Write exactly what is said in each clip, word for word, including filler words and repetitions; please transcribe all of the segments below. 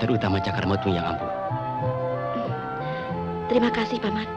terutama Cakar Matung yang ampuh. Terima kasih, Paman.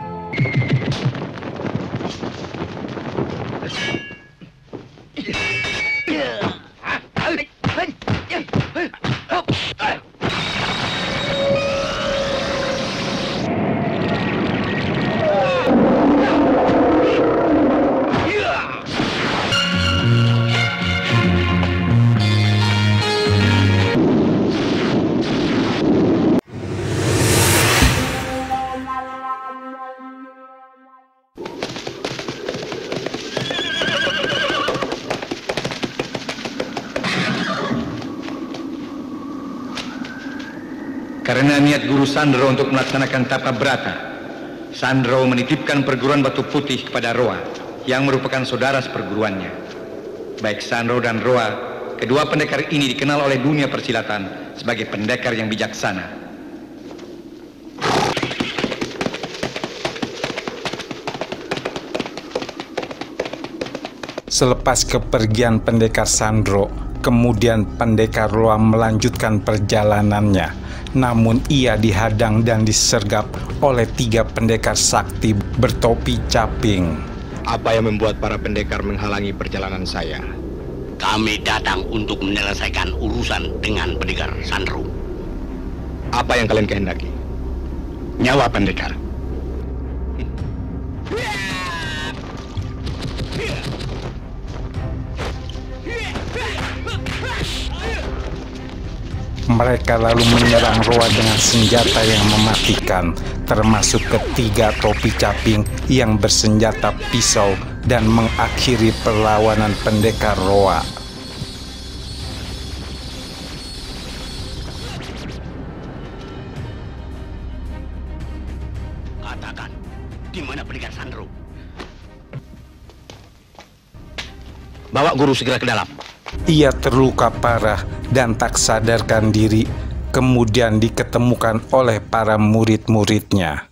Karena niat Guru Sandro untuk melaksanakan tapa berata, Sandro menitipkan perguruan Batu Putih kepada Roa, yang merupakan saudara seperguruannya. Baik Sandro dan Roa, kedua pendekar ini dikenal oleh dunia persilatan sebagai pendekar yang bijaksana. Selepas kepergian pendekar Sandro, kemudian pendekar Roa melanjutkan perjalanannya. Namun ia dihadang dan disergap oleh tiga pendekar sakti bertopi caping. Apa yang membuat para pendekar menghalangi perjalanan saya? Kami datang untuk menyelesaikan urusan dengan pendekar Sandro. Apa yang kalian kehendaki? Nyawa pendekar. Mereka lalu menyerang Roa dengan senjata yang mematikan, termasuk ketiga topi caping yang bersenjata pisau dan mengakhiri perlawanan pendekar Roa. Katakan, di mana pendekar Sandro? Bawa guru segera ke dalam. Ia terluka parah dan tak sadarkan diri, kemudian diketemukan oleh para murid-muridnya.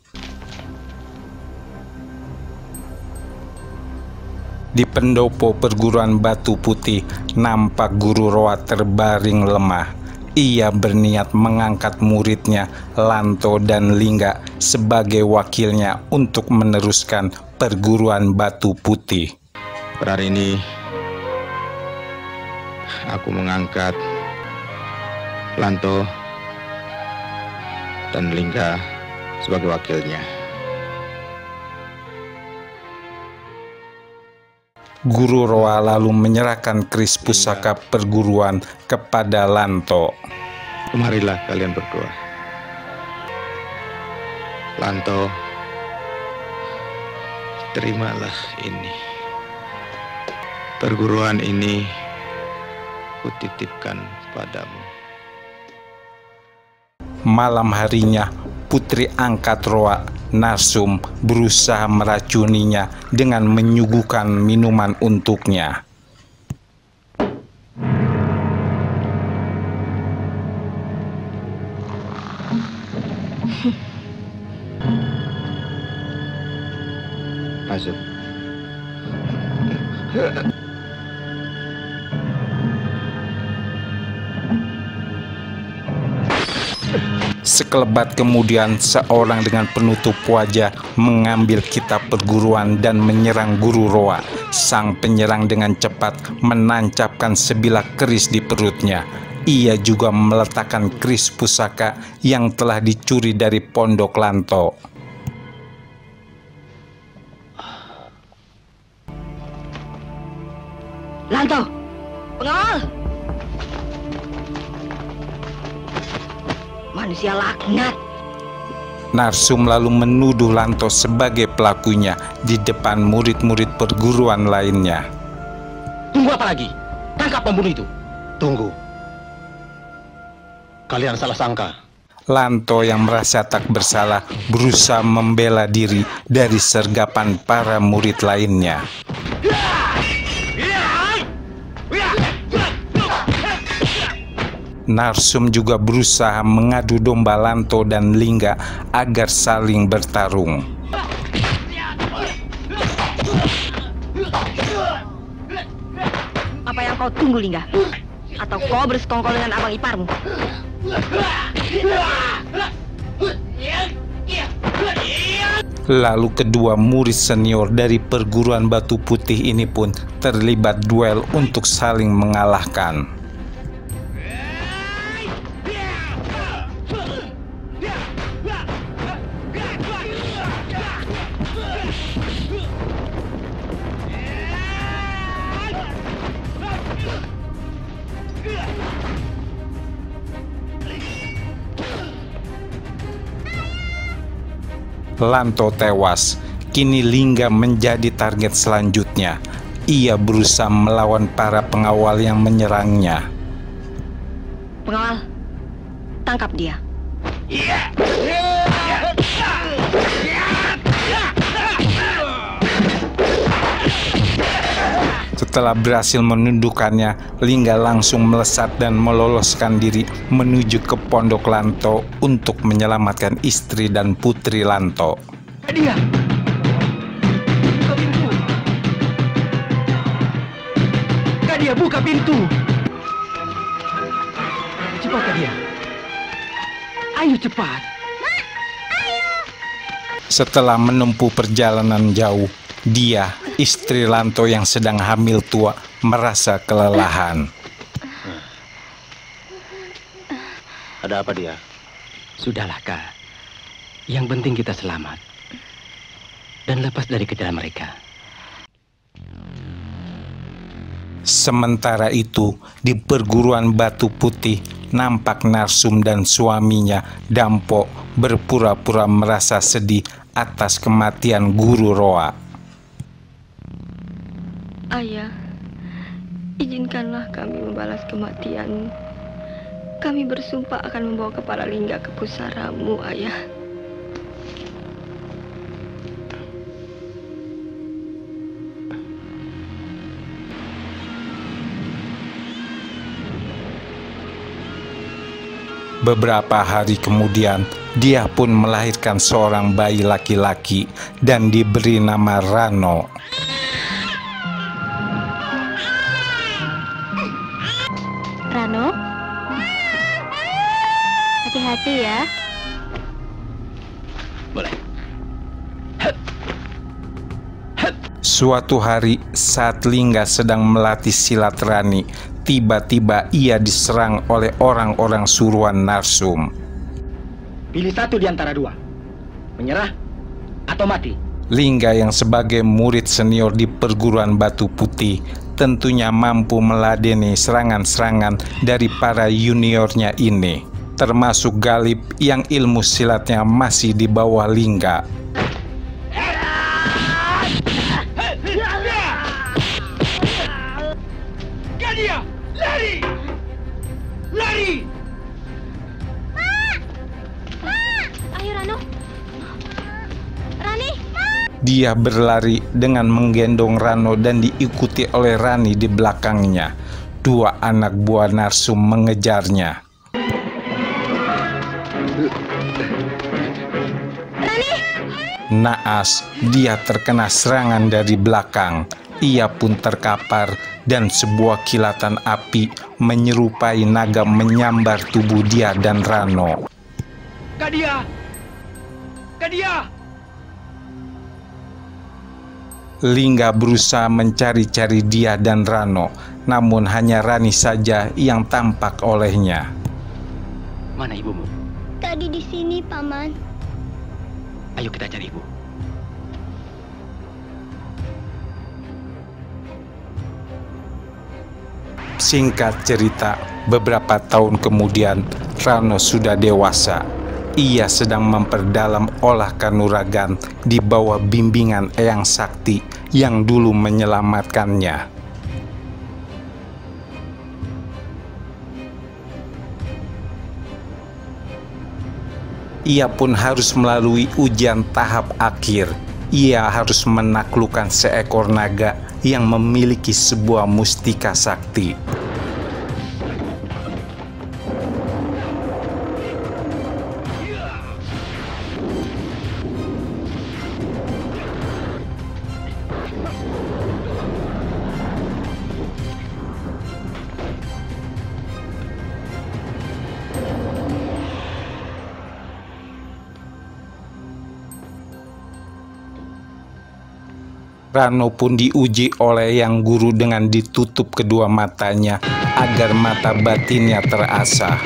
Di pendopo perguruan Batu Putih, nampak Guru Roa terbaring lemah. Ia berniat mengangkat muridnya, Lanto dan Lingga, sebagai wakilnya untuk meneruskan perguruan Batu Putih. Per hari ini, aku mengangkat Lanto dan Lingga sebagai wakilnya. Guru Roa lalu menyerahkan keris pusaka perguruan kepada Lanto. Kemarilah kalian berdua. Lanto, terimalah ini. Perguruan ini kutitipkan padamu. Malam harinya, putri angkat Roa, Narsum, berusaha meracuninya dengan menyuguhkan minuman untuknya. Masuk. Sekelebat kemudian, seorang dengan penutup wajah mengambil kitab perguruan dan menyerang Guru Roa. Sang penyerang dengan cepat menancapkan sebilah keris di perutnya. Ia juga meletakkan keris pusaka yang telah dicuri dari pondok Lanto. Lanto, pengawal! Manusia laknat. Narsum lalu menuduh Lanto sebagai pelakunya di depan murid-murid perguruan lainnya. Tunggu apa lagi? Tangkap pembunuh itu. Tunggu. Kalian salah sangka. Lanto yang merasa tak bersalah berusaha membela diri dari sergapan para murid lainnya. Narsum juga berusaha mengadu domba Lanto dan Lingga agar saling bertarung. Apa yang kau tunggu, Lingga? Atau kau bersekongkol dengan abang iparmu? Lalu kedua murid senior dari perguruan Batu Putih ini pun terlibat duel untuk saling mengalahkan. Lanto tewas. Kini Lingga menjadi target selanjutnya. Ia berusaha melawan para pengawal yang menyerangnya. Pengawal, tangkap dia. Setelah berhasil menundukkannya, Lingga langsung melesat dan meloloskan diri menuju ke pondok Lanto untuk menyelamatkan istri dan putri Lanto. Kadia! Buka pintu! Kadia, buka pintu! Cepat, Kadia! Ayo cepat! Setelah menempuh perjalanan jauh, dia, istri Lanto yang sedang hamil tua, merasa kelelahan. Ada apa dia? Sudahlah, Kak. Yang penting kita selamat dan lepas dari kejaran mereka. Sementara itu, di perguruan Batu Putih, nampak Narsum dan suaminya, Dampo, berpura-pura merasa sedih atas kematian Guru Roa. Ayah, izinkanlah kami membalas kematianmu. Kami bersumpah akan membawa kepala Lingga ke pusaramu, Ayah. Beberapa hari kemudian, dia pun melahirkan seorang bayi laki-laki dan diberi nama Rano. Rano, hati-hati ya. Boleh. Suatu hari saat Lingga sedang melatih silat Rani, tiba-tiba ia diserang oleh orang-orang suruhan Narsum. Pilih satu di antara dua. Menyerah atau mati. Lingga yang sebagai murid senior di perguruan Batu Putih tentunya mampu meladeni serangan-serangan dari para juniornya ini, termasuk Galip yang ilmu silatnya masih di bawah Lingga. Kadia, lari! Lari! Ayo Rano. Rani. Dia berlari dengan menggendong Rano dan diikuti oleh Rani di belakangnya. Dua anak buah Narsum mengejarnya. Rani. Naas, dia terkena serangan dari belakang. Ia pun terkapar dan sebuah kilatan api menyerupai naga menyambar tubuh dia dan Rano. Kadia! Kadia! Lingga berusaha mencari-cari dia dan Rano, namun hanya Rani saja yang tampak olehnya. Mana ibumu? Tadi di sini, Paman. Ayo kita cari ibu. Singkat cerita, beberapa tahun kemudian Rano sudah dewasa. Ia sedang memperdalam olah kanuragan di bawah bimbingan Eyang Sakti yang dulu menyelamatkannya. Ia pun harus melalui ujian tahap akhir. Ia harus menaklukkan seekor naga yang memiliki sebuah mustika sakti. Rano pun diuji oleh Yang Guru dengan ditutup kedua matanya agar mata batinnya terasah.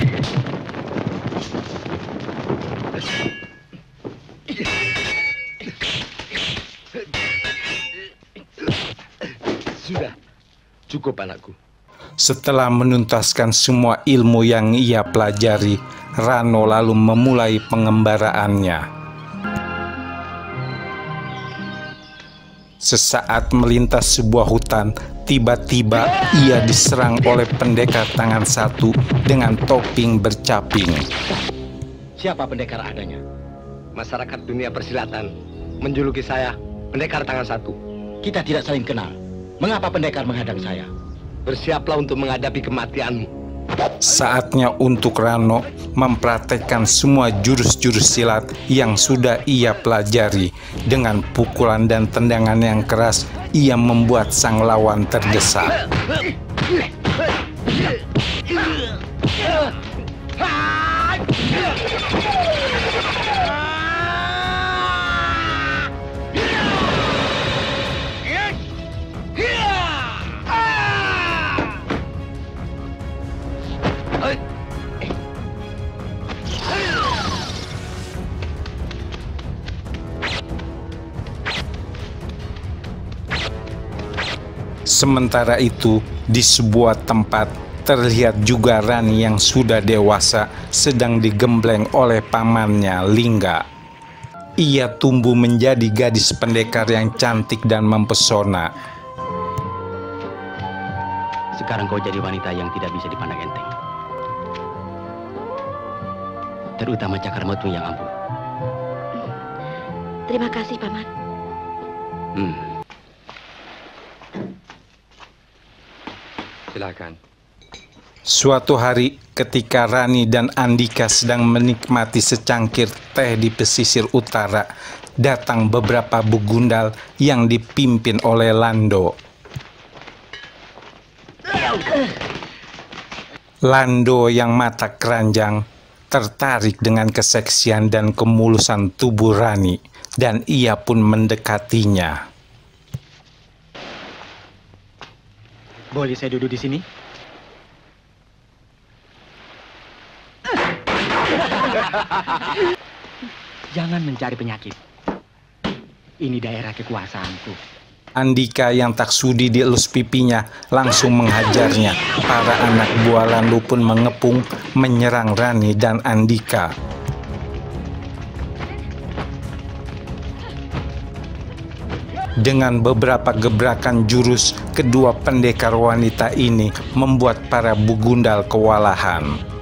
Sudah, cukup anakku. Setelah menuntaskan semua ilmu yang ia pelajari, Rano lalu memulai pengembaraannya. Sesaat melintas sebuah hutan, tiba-tiba ia diserang oleh pendekar tangan satu dengan topeng bercaping. Siapa pendekar adanya? Masyarakat dunia persilatan menjuluki saya pendekar tangan satu. Kita tidak saling kenal. Mengapa pendekar menghadang saya? Bersiaplah untuk menghadapi kematianmu. Saatnya untuk Rano mempraktekkan semua jurus-jurus silat yang sudah ia pelajari. Dengan pukulan dan tendangan yang keras, ia membuat sang lawan terdesak. Sementara itu, di sebuah tempat terlihat juga Rani yang sudah dewasa sedang digembleng oleh pamannya Lingga. Ia tumbuh menjadi gadis pendekar yang cantik dan mempesona. Sekarang kau jadi wanita yang tidak bisa dipandang enteng. Terutama cakar matu yang ampuh. Terima kasih, Paman. Hmm. Silakan. Suatu hari ketika Rani dan Andika sedang menikmati secangkir teh di pesisir utara, datang beberapa begundal yang dipimpin oleh Lando. Lando yang mata keranjang tertarik dengan keseksian dan kemulusan tubuh Rani, dan ia pun mendekatinya. Boleh saya duduk di sini? Jangan mencari penyakit. Ini daerah kekuasaanku. Andika yang tak sudi dielus pipinya langsung menghajarnya. Para anak buah Lando pun mengepung menyerang Rani dan Andika. Dengan beberapa gebrakan jurus, kedua pendekar wanita ini membuat para begundal kewalahan.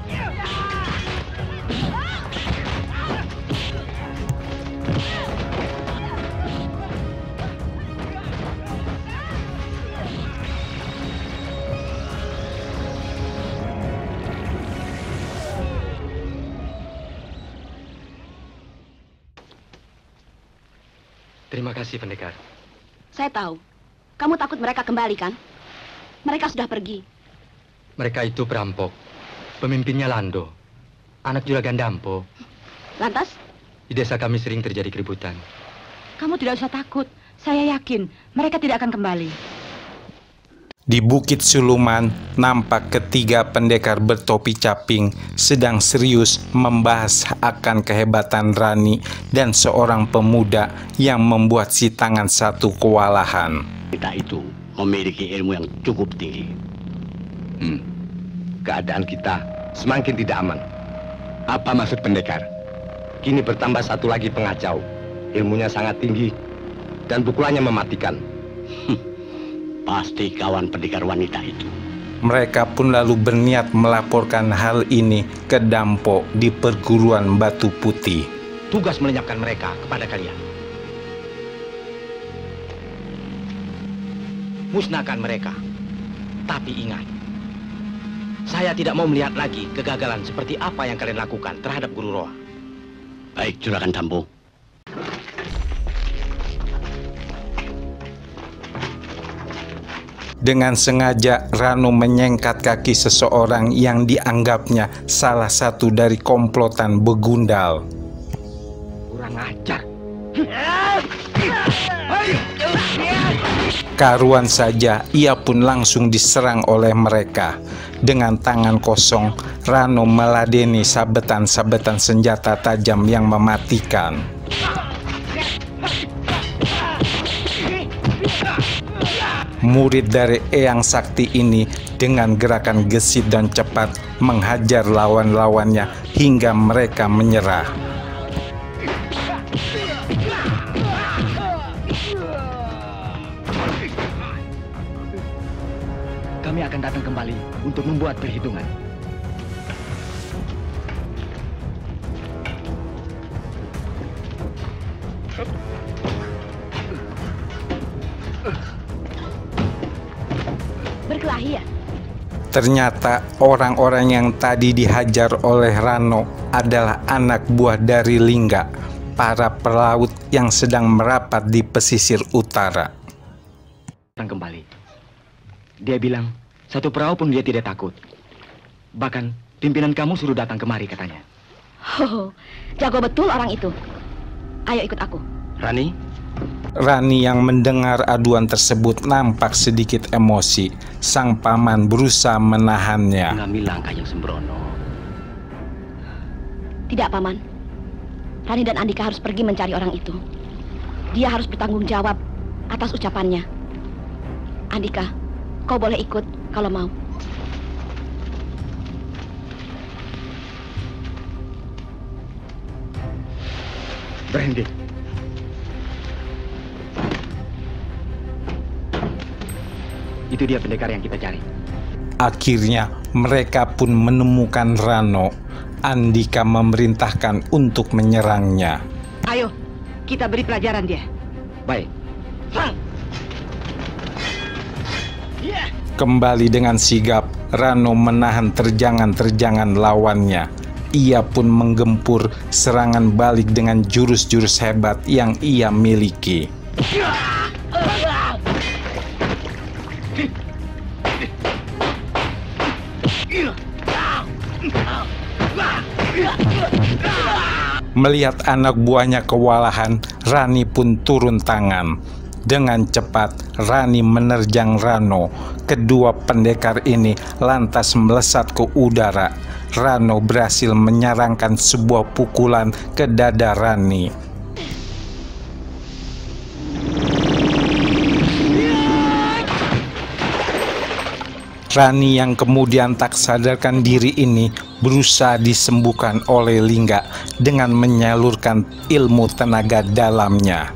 Terima kasih, pendekar. Saya tahu. Kamu takut mereka kembali, kan? Mereka sudah pergi. Mereka itu perampok. Pemimpinnya Lando. Anak Juragan Dampo. Lantas? Di desa kami sering terjadi keributan. Kamu tidak usah takut. Saya yakin mereka tidak akan kembali. Di Bukit Suluman, nampak ketiga pendekar bertopi caping sedang serius membahas akan kehebatan Rani dan seorang pemuda yang membuat si tangan satu kewalahan. Kita itu memiliki ilmu yang cukup tinggi. Hmm. Keadaan kita semakin tidak aman. Apa maksud pendekar? Kini bertambah satu lagi pengacau. Ilmunya sangat tinggi dan pukulannya mematikan. Pasti kawan pendekar wanita itu. Mereka pun lalu berniat melaporkan hal ini ke Dampo di perguruan Batu Putih. Tugas melenyapkan mereka kepada kalian. Musnahkan mereka. Tapi ingat, saya tidak mau melihat lagi kegagalan seperti apa yang kalian lakukan terhadap Guru Roa. Baik, Juragan Dampo. Dengan sengaja Rano menyengkat kaki seseorang yang dianggapnya salah satu dari komplotan begundal. Kurang ajar. Karuan saja ia pun langsung diserang oleh mereka. Dengan tangan kosong, Rano meladeni sabetan-sabetan senjata tajam yang mematikan. Murid dari Eyang Sakti ini dengan gerakan gesit dan cepat menghajar lawan-lawannya hingga mereka menyerah. Kami akan datang kembali untuk membuat perhitungan. Berkelahi ya? Ternyata orang-orang yang tadi dihajar oleh Rano adalah anak buah dari Lingga, para pelaut yang sedang merapat di pesisir utara. Datang kembali. Dia bilang, satu perahu pun dia tidak takut. Bahkan, pimpinan kamu suruh datang kemari katanya. Oh, jago betul orang itu. Ayo ikut aku. Rani? Rani yang mendengar aduan tersebut nampak sedikit emosi. Sang paman berusaha menahannya. Ngambil langkah yang sembrono. Tidak, Paman. Rani dan Andika harus pergi mencari orang itu. Dia harus bertanggung jawab atas ucapannya. Andika, kau boleh ikut kalau mau. Berhenti. Itu dia pendekar yang kita cari. Akhirnya mereka pun menemukan Rano. Andika memerintahkan untuk menyerangnya. Ayo, kita beri pelajaran dia. Baik. Kembali dengan sigap, Rano menahan terjangan-terjangan lawannya. Ia pun menggempur serangan balik dengan jurus-jurus hebat yang ia miliki. Melihat anak buahnya kewalahan, Rani pun turun tangan. Dengan cepat, Rani menerjang Rano. Kedua pendekar ini lantas melesat ke udara. Rano berhasil menyarangkan sebuah pukulan ke dada Rani. Rani yang kemudian tak sadarkan diri ini berusaha disembuhkan oleh Lingga dengan menyalurkan ilmu tenaga dalamnya.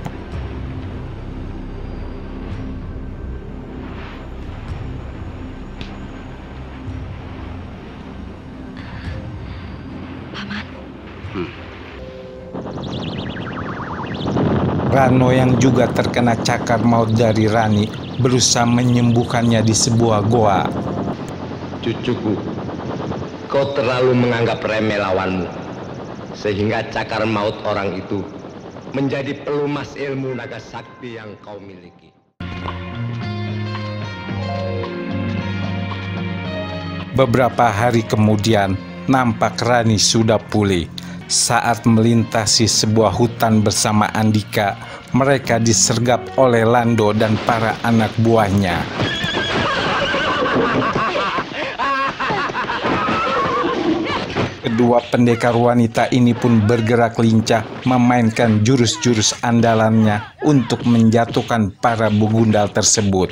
Rano yang juga terkena cakar maut dari Rani berusaha menyembuhkannya di sebuah goa. Cucuku, kau terlalu menganggap remeh lawanmu, sehingga cakar maut orang itu menjadi pelumas ilmu naga sakti yang kau miliki. Beberapa hari kemudian, nampak Rani sudah pulih. Saat melintasi sebuah hutan bersama Andika, mereka disergap oleh Lando dan para anak buahnya. Kedua pendekar wanita ini pun bergerak lincah memainkan jurus-jurus andalannya untuk menjatuhkan para begundal tersebut.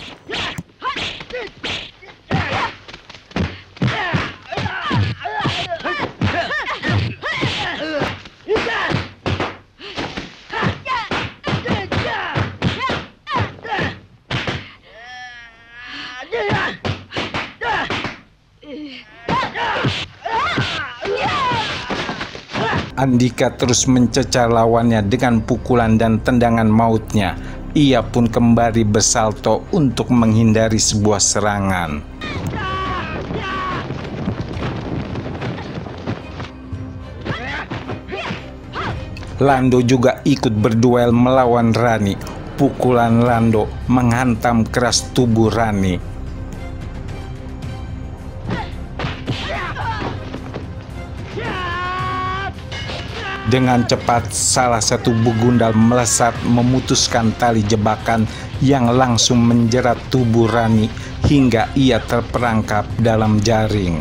Andika terus mencecar lawannya dengan pukulan dan tendangan mautnya. Ia pun kembali bersalto untuk menghindari sebuah serangan. Lando juga ikut berduel melawan Rani. Pukulan Lando menghantam keras tubuh Rani. Dengan cepat salah satu begundal melesat memutuskan tali jebakan yang langsung menjerat tubuh Rani hingga ia terperangkap dalam jaring.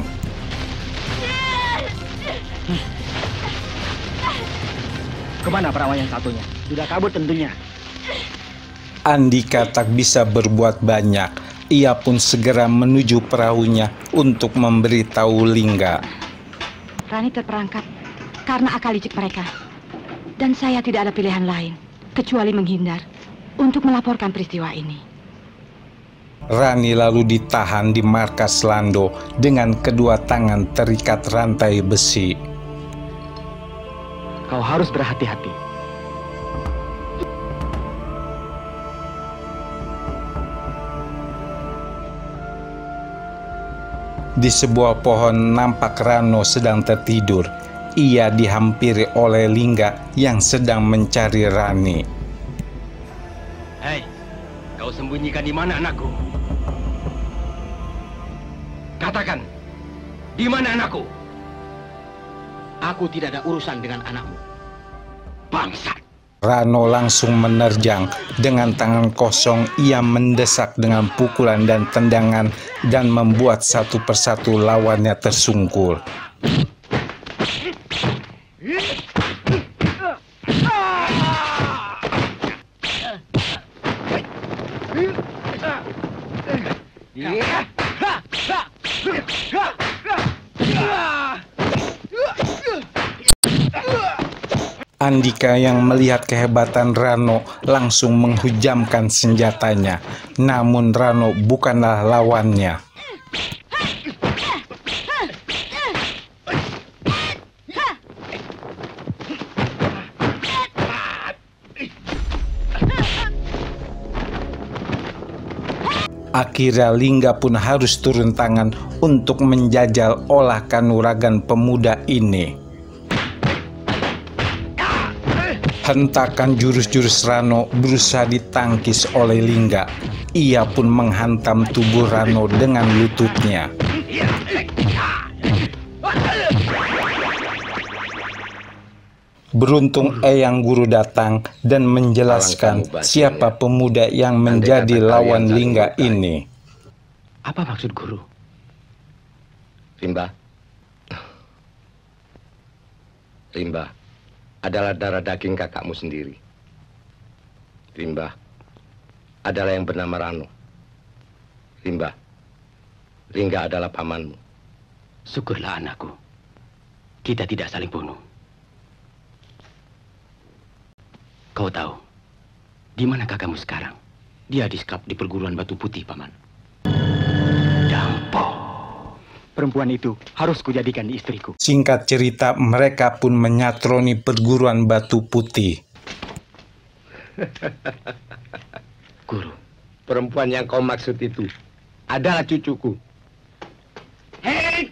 Kemana perawan yang satunya? Sudah kabur tentunya. Andika tak bisa berbuat banyak. Ia pun segera menuju perahunya untuk memberitahu Lingga. Rani terperangkap karena akal licik mereka. Dan saya tidak ada pilihan lain kecuali menghindar untuk melaporkan peristiwa ini. Rani lalu ditahan di markas Lando dengan kedua tangan terikat rantai besi. Kau harus berhati-hati. Di sebuah pohon nampak Rano sedang tertidur. Ia dihampiri oleh Lingga yang sedang mencari Rani. Hei, kau sembunyikan di mana anakku? Katakan, di mana anakku? Aku tidak ada urusan dengan anakmu. Bangsat! Rano langsung menerjang. Dengan tangan kosong ia mendesak dengan pukulan dan tendangan dan membuat satu persatu lawannya tersungkur. Andika yang melihat kehebatan Rano langsung menghujamkan senjatanya. Namun Rano bukanlah lawannya. Akhirnya Lingga pun harus turun tangan untuk menjajal olah kanuragan pemuda ini. Hentakan jurus-jurus Rano berusaha ditangkis oleh Lingga. Ia pun menghantam tubuh Rano dengan lututnya. Beruntung Eyang Guru datang dan menjelaskan siapa pemuda yang menjadi lawan Lingga ini. Apa maksud Guru? Rimba. Rimba adalah darah daging kakakmu sendiri. Rimba adalah yang bernama Rano. Rimba, Lingga adalah pamanmu. Syukurlah anakku. Kita tidak saling bunuh. Kau tahu, di mana kakakmu sekarang? Dia disekap di perguruan Batu Putih, Paman. Dampo. Perempuan itu harus kujadikan istriku. Singkat cerita, mereka pun menyatroni perguruan Batu Putih. Guru, perempuan yang kau maksud itu adalah cucuku. Hei!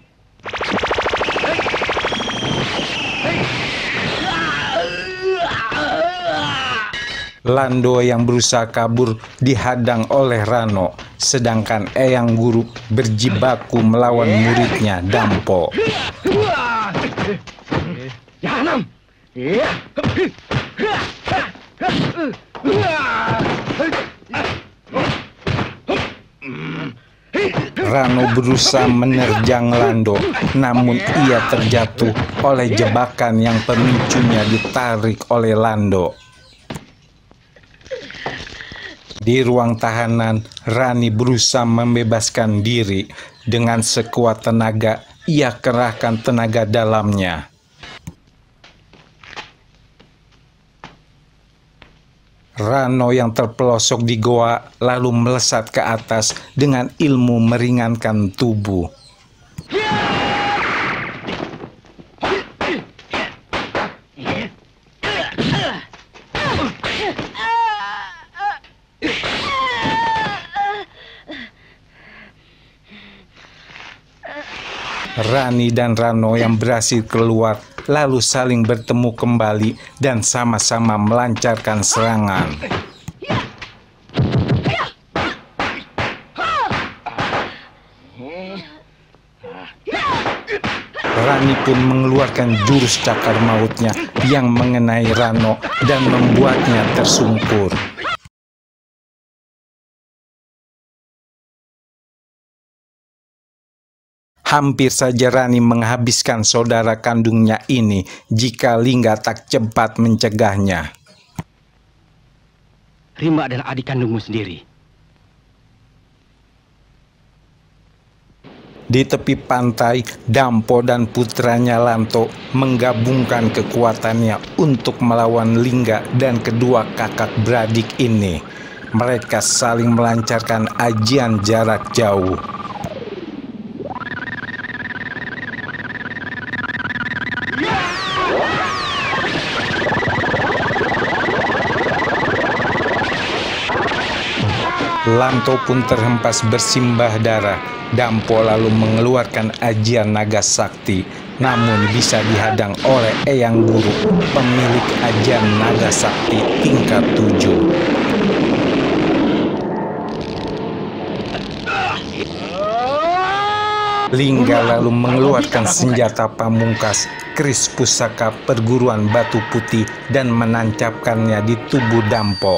Lando yang berusaha kabur dihadang oleh Rano, sedangkan Eyang Guru berjibaku melawan muridnya Dampo. Jahanam! Rano berusaha menerjang Lando, namun ia terjatuh oleh jebakan yang pemicunya ditarik oleh Lando. Di ruang tahanan, Rani berusaha membebaskan diri. Dengan sekuat tenaga, ia kerahkan tenaga dalamnya. Rano yang terpelosok di goa lalu melesat ke atas dengan ilmu meringankan tubuh. Rani dan Rano yang berhasil keluar lalu saling bertemu kembali dan sama-sama melancarkan serangan. Rani pun mengeluarkan jurus cakar mautnya yang mengenai Rano dan membuatnya tersungkur. Hampir saja Rani menghabiskan saudara kandungnya ini jika Lingga tak cepat mencegahnya. Rimba adalah adik kandungmu sendiri. Di tepi pantai, Dampo dan putranya Lanto menggabungkan kekuatannya untuk melawan Lingga dan kedua kakak beradik ini. Mereka saling melancarkan ajian jarak jauh. Lanto pun terhempas bersimbah darah. Dampo lalu mengeluarkan ajian naga sakti, namun bisa dihadang oleh Eyang Guru, pemilik ajian naga sakti tingkat tujuh. Lingga lalu mengeluarkan senjata pamungkas, keris pusaka perguruan batu putih, dan menancapkannya di tubuh Dampo.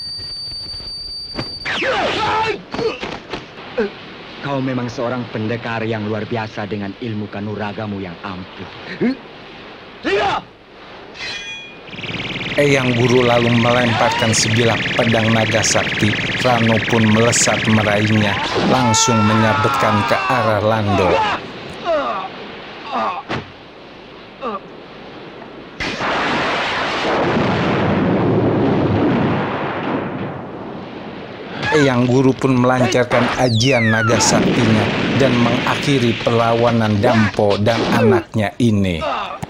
Kau memang seorang pendekar yang luar biasa dengan ilmu kanuragamu yang ampuh. Eyang Guru lalu melemparkan sebilah pedang naga sakti. Rano pun melesat meraihnya, langsung menyabetkan ke arah Lando. Eyang Guru pun melancarkan ajian naga saktinya dan mengakhiri perlawanan Dampo dan anaknya ini.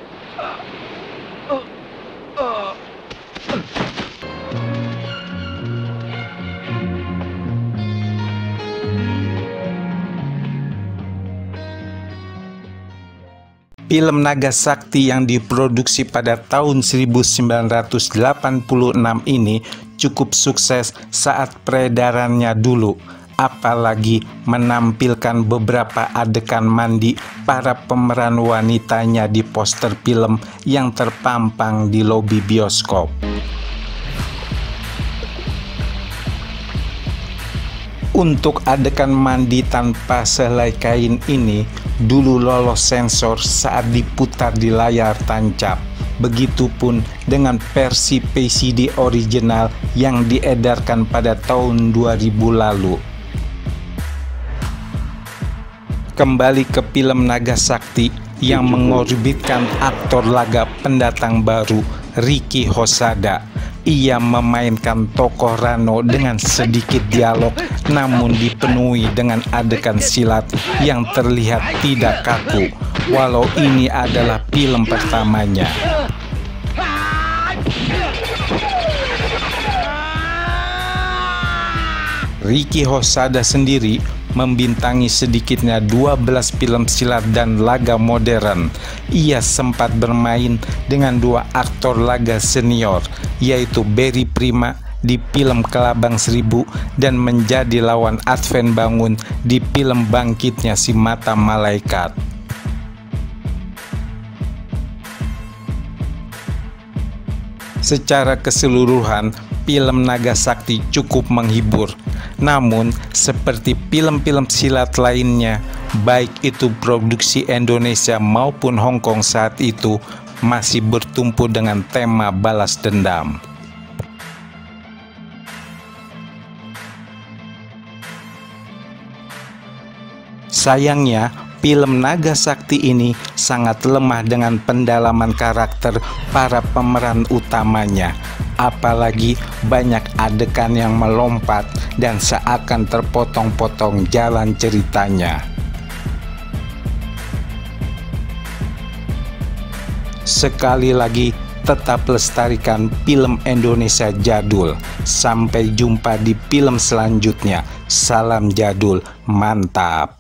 Film Naga Sakti yang diproduksi pada tahun seribu sembilan ratus delapan puluh enam ini cukup sukses saat peredarannya dulu, apalagi menampilkan beberapa adegan mandi para pemeran wanitanya di poster film yang terpampang di lobi bioskop. Untuk adegan mandi tanpa selai kain ini dulu lolos sensor saat diputar di layar tancap. Begitupun dengan versi V C D original yang diedarkan pada tahun dua ribu lalu. Kembali ke film Naga Sakti yang mengorbitkan aktor laga pendatang baru Riki Hosada. Ia memainkan tokoh Rano dengan sedikit dialog, namun dipenuhi dengan adegan silat yang terlihat tidak kaku, walau ini adalah film pertamanya. Riki Hosada sendiri membintangi sedikitnya dua belas film silat dan laga modern. Ia sempat bermain dengan dua aktor laga senior, yaitu Berry Prima di film Kelabang Seribu dan menjadi lawan Advent Bangun di film Bangkitnya Si Mata Malaikat. Secara keseluruhan, film Naga Sakti cukup menghibur. Namun, seperti film-film silat lainnya, baik itu produksi Indonesia maupun Hong Kong saat itu, masih bertumpu dengan tema balas dendam. Sayangnya, film Naga Sakti ini sangat lemah dengan pendalaman karakter para pemeran utamanya. Apalagi banyak adegan yang melompat dan seakan terpotong-potong jalan ceritanya. Sekali lagi, tetap lestarikan film Indonesia jadul. Sampai jumpa di film selanjutnya. Salam jadul, mantap.